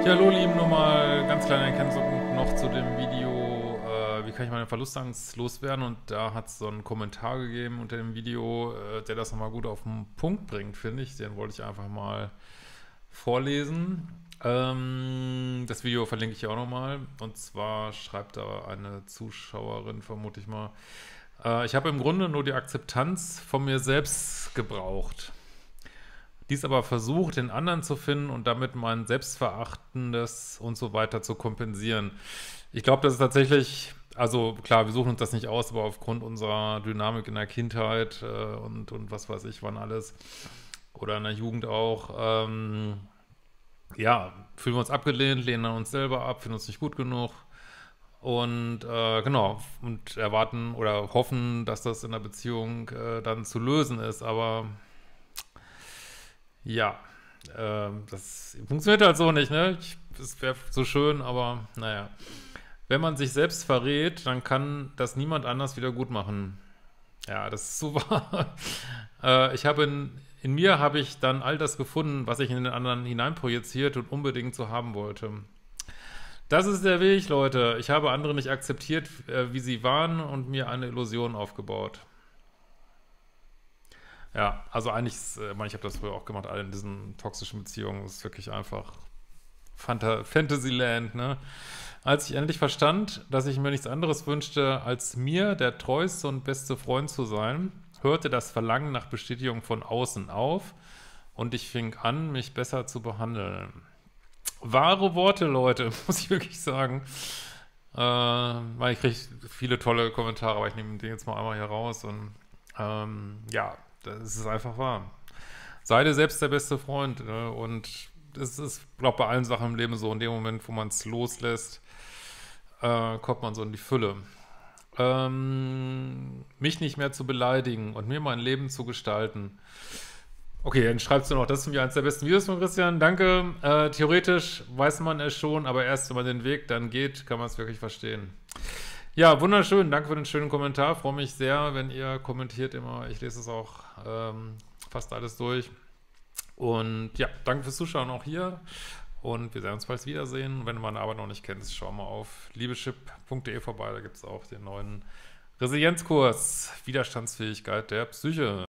Ja, hallo Lieben, nochmal ganz kleine Ergänzung noch zu dem Video, wie kann ich meine Verlustangst loswerden, und da hat es so einen Kommentar gegeben unter dem Video, der das nochmal gut auf den Punkt bringt, finde ich. Den wollte ich einfach mal vorlesen. Das Video verlinke ich ja auch nochmal, und zwar schreibt da eine Zuschauerin, vermute ich mal, ich habe im Grunde nur die Akzeptanz von mir selbst gebraucht. Dies aber versucht, den anderen zu finden und damit mein Selbstverachtendes und so weiter zu kompensieren. Ich glaube, das ist tatsächlich, also klar, wir suchen uns das nicht aus, aber aufgrund unserer Dynamik in der Kindheit und was weiß ich, wann alles, oder in der Jugend auch, ja, fühlen wir uns abgelehnt, lehnen uns selber ab, finden uns nicht gut genug und genau, und erwarten oder hoffen, dass das in der Beziehung dann zu lösen ist, aber ja, das funktioniert halt so nicht, ne? Es wäre so schön, aber naja. Wenn man sich selbst verrät, dann kann das niemand anders wieder gut machen. Ja, das ist so wahr. In mir habe ich dann all das gefunden, was ich in den anderen hineinprojiziert und unbedingt so haben wollte. Das ist der Weg, Leute. Ich habe andere nicht akzeptiert, wie sie waren, und mir eine Illusion aufgebaut. Ja, also eigentlich, ich habe das früher auch gemacht, all in diesen toxischen Beziehungen, ist wirklich einfach Fantasyland, ne? Als ich endlich verstand, dass ich mir nichts anderes wünschte, als mir der treueste und beste Freund zu sein, hörte das Verlangen nach Bestätigung von außen auf und ich fing an, mich besser zu behandeln. Wahre Worte, Leute, muss ich wirklich sagen. Weil ich kriege viele tolle Kommentare, aber ich nehme den jetzt mal einmal hier raus und ja, das ist einfach wahr. Sei dir selbst der beste Freund, ne? Und das ist, glaube ich, bei allen Sachen im Leben so. In dem Moment, wo man es loslässt, kommt man so in die Fülle. Mich nicht mehr zu beleidigen und mir mein Leben zu gestalten. Okay, dann schreibst du noch, das ist für mich eines der besten Videos von Christian. Danke. Theoretisch weiß man es schon, aber erst wenn man den Weg dann geht, kann man es wirklich verstehen. Ja, wunderschön. Danke für den schönen Kommentar. Freue mich sehr, wenn ihr kommentiert immer. Ich lese es auch fast alles durch. Und ja, danke fürs Zuschauen auch hier. Und wir sehen uns bald wiedersehen. Wenn du meine Arbeit noch nicht kennst, schau mal auf liebeschip.de vorbei. Da gibt es auch den neuen Resilienzkurs Widerstandsfähigkeit der Psyche.